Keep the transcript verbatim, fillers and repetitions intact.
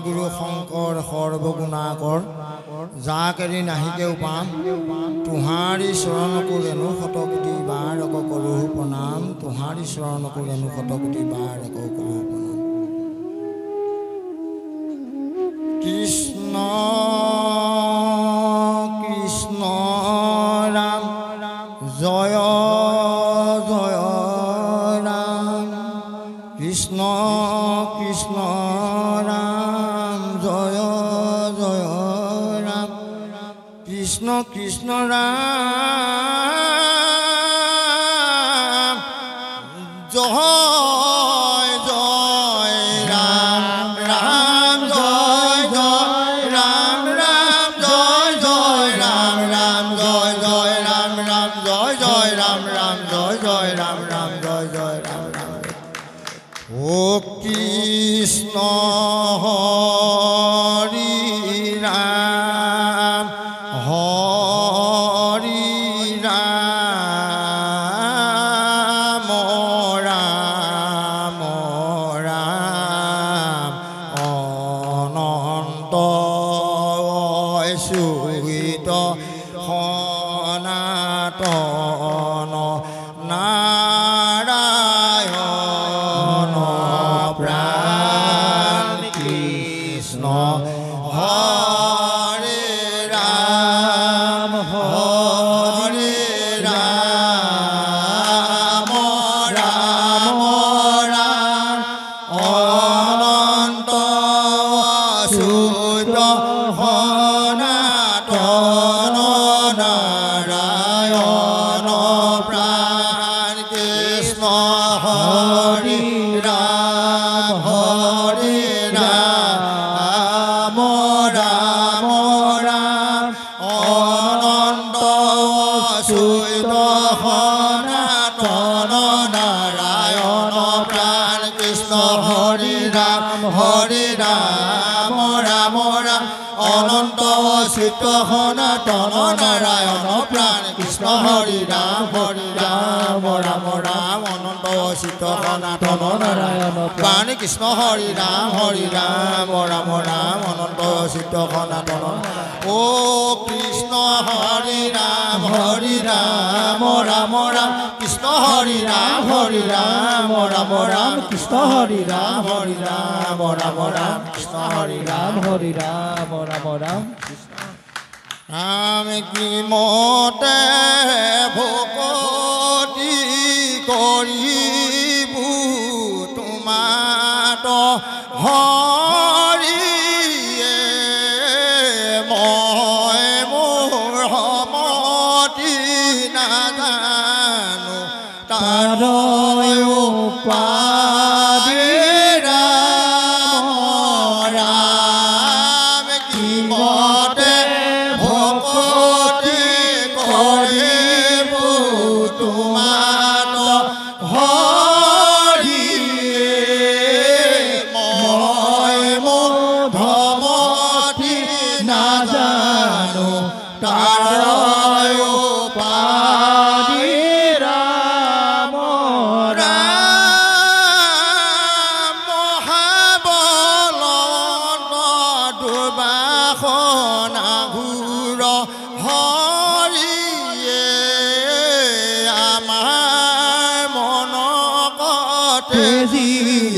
গুৰু শংকৰ সৰ্বগুণাকৰ যাক এৰি নাহিকেও পাম তোহাৰি চৰণকো ৰেণু শতকোটি বাৰ আকৌ কৰোঁ প্ৰণাম তোহাৰি চৰণকো ৰেণু শতকোটি বাৰ আকৌ কৰোঁ প্ৰণাম কৃষ্ণ কৃষ্ণ ৰাম জয় জয় ৰাম কৃষ্ণ কৃষ্ণ ৰাম জয় জয় ৰাম কৃষ্ণ কৃষ্ণ ৰাম জয় জয় ৰাম ৰাম জয় জয় ৰাম ৰাম জয় জয় ৰাম ৰাম জয় জয় ৰাম ৰাম জয় জয় ৰাম ৰাম জয় জয় ৰাম ৰাম জয় জয় ৰাম ৰাম ও কৃষ্ণ হৰি ৰাম হৰি ৰাম ৰাম ৰাম অনন্ত সুহিত সনাতন নাৰায়ণ প্ৰাণ কৃষ্ণ হৰে ৰাম হৰে ৰাম ৰাম ৰাম অনন্ত সুত সনাতন নাৰায়ণ প্ৰাণ কৃষ্ণ হৰি ৰাম হৰি ৰাম ৰাম ৰাম অনন্ত সুত সনাতন নাৰায়ণ প্ৰাণ কৃষ্ণ হৰি ৰাম হৰি ৰাম ৰাম ৰাম অনন্ত চিত্ত সনাতন নাৰায়ণ প্ৰাণ কৃষ্ণ হৰি ৰাম হৰি ৰাম ৰাম ৰাম অনন্ত চিত্ত সনাতন নাৰায়ণ প্ৰাণ কৃষ্ণ হৰি ৰাম হৰি ৰাম ৰাম ৰাম অনন্ত চিত্ত সনাতন ও কৃষ্ণ হৰি ৰাম হৰি ৰাম ৰাম ৰাম কৃষ্ণ হৰি ৰাম হৰি ৰাম ৰাম ৰাম কৃষ্ণ হৰি ৰাম হৰি ৰাম ৰাম ৰাম কৃষ্ণ হৰি ৰাম হৰি ৰাম ৰাম ৰাম ৰাম কি মতে ভকতি কৰিবু তোমাত হৰিয়ে মই মোৰ সমতি নাজানো তাৰ উপাধি ৰাম ৰাম কি মতে ভকতি কৰিবু তোমাত হৰিয়ে মই মোৰ ধমতি নাজানো তাৰ উপাধি ৰাম ৰাম মহাবলন্ত দুৰ্বাসনা ঘূৰ হৰিয়ে আমাৰ মনকতে যি